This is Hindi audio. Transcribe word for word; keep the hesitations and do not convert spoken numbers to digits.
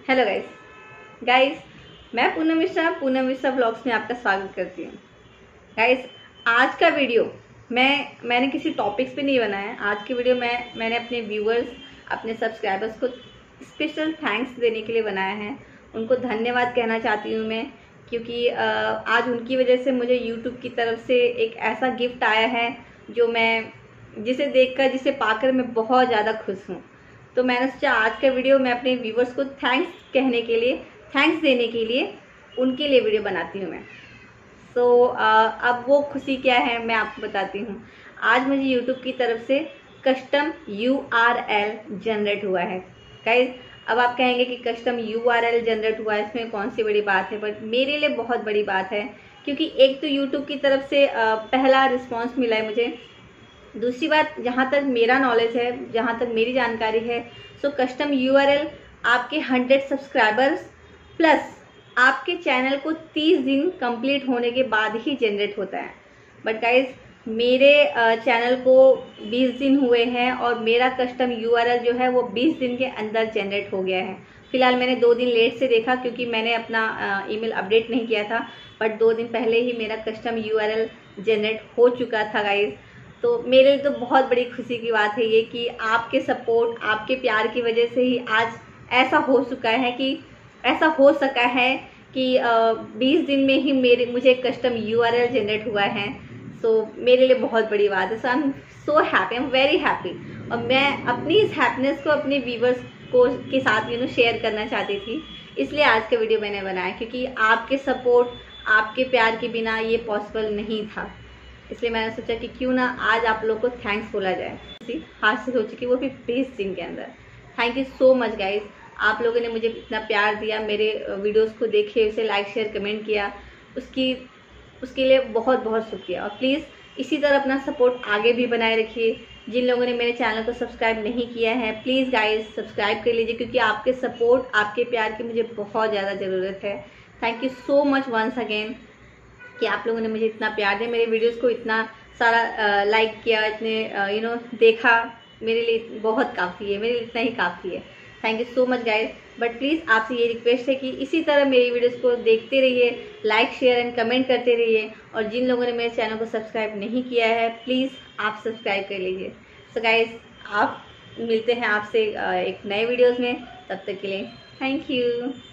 हेलो गाइस गाइस मैं पूनम मिश्रा पूनम मिश्रा ब्लॉग्स में आपका स्वागत करती हूँ। गाइस आज का वीडियो मैं मैंने किसी टॉपिक्स पे नहीं बनाया। आज की वीडियो मैं मैंने अपने व्यूअर्स अपने सब्सक्राइबर्स को स्पेशल थैंक्स देने के लिए बनाया है। उनको धन्यवाद कहना चाहती हूँ मैं, क्योंकि आज उनकी वजह से मुझे यूट्यूब की तरफ से एक ऐसा गिफ्ट आया है जो मैं जिसे देखकर जिसे पाकर मैं बहुत ज़्यादा खुश हूँ। तो मैंने सोचा आज का वीडियो मैं अपने व्यूवर्स को थैंक्स कहने के लिए थैंक्स देने के लिए उनके लिए वीडियो बनाती हूँ मैं। सो so, uh, अब वो खुशी क्या है मैं आपको बताती हूँ। आज मुझे यूट्यूब की तरफ से custom U R L generate हुआ है। गाइस अब आप कहेंगे कि custom U R L generate हुआ है, इसमें कौन सी बड़ी बात है, बट मेरे लिए बहुत बड़ी बात है, क्योंकि एक तो यूट्यूब की तरफ से uh, पहला रिस्पॉन्स मिला है मुझे। दूसरी बात, जहाँ तक मेरा नॉलेज है, जहाँ तक मेरी जानकारी है, सो कस्टम यूआरएल आपके हंड्रेड सब्सक्राइबर्स प्लस आपके चैनल को तीस दिन कंप्लीट होने के बाद ही जनरेट होता है। बट गाइज मेरे चैनल को बीस दिन हुए हैं और मेरा कस्टम यूआरएल जो है वो बीस दिन के अंदर जनरेट हो गया है। फिलहाल मैंने दो दिन लेट से देखा क्योंकि मैंने अपना ईमेल अपडेट नहीं किया था, बट दो दिन पहले ही मेरा कस्टम यूआरएल जनरेट हो चुका था गाइज। तो मेरे लिए तो बहुत बड़ी खुशी की बात है ये कि आपके सपोर्ट आपके प्यार की वजह से ही आज ऐसा हो चुका है कि ऐसा हो सका है कि बीस दिन में ही मेरे मुझे कस्टम यूआरएल जनरेट हुआ है। सो so, मेरे लिए बहुत बड़ी बात है। So I am so happy, I am very happy. और मैं अपनी इस हैप्पीनेस को अपने व्यूवर्स को के साथ यू नो शेयर करना चाहती थी, इसलिए आज का वीडियो मैंने बनाया, क्योंकि आपके सपोर्ट आपके प्यार के बिना ये पॉसिबल नहीं था। इसलिए मैंने सोचा कि क्यों ना आज आप लोग को थैंक्स बोला जाए। हासिल हो चुकी वो भी बीस दिन के अंदर। Thank you so much guys, आप लोगों ने मुझे इतना प्यार दिया, मेरे वीडियोस को देखे, उसे लाइक शेयर कमेंट किया, उसकी उसके लिए बहुत बहुत शुक्रिया। और प्लीज़ इसी तरह अपना सपोर्ट आगे भी बनाए रखिए। जिन लोगों ने मेरे चैनल को सब्सक्राइब नहीं किया है, प्लीज़ गाइज सब्सक्राइब कर लीजिए, क्योंकि आपके सपोर्ट आपके प्यार की मुझे बहुत ज़्यादा ज़रूरत है। Thank you so much once again कि आप लोगों ने मुझे इतना प्यार दिया, मेरे वीडियोस को इतना सारा लाइक किया, इतने यू नो देखा, मेरे लिए बहुत काफ़ी है, मेरे लिए इतना ही काफ़ी है। Thank you so much guys. But please आपसे ये रिक्वेस्ट है कि इसी तरह मेरी वीडियोस को देखते रहिए, लाइक शेयर एंड कमेंट करते रहिए। और जिन लोगों ने मेरे चैनल को सब्सक्राइब नहीं किया है, प्लीज़ आप सब्सक्राइब कर लीजिए। सो गाइज आप मिलते हैं आपसे एक नए वीडियोज़ में, तब तक के लिए थैंक यू।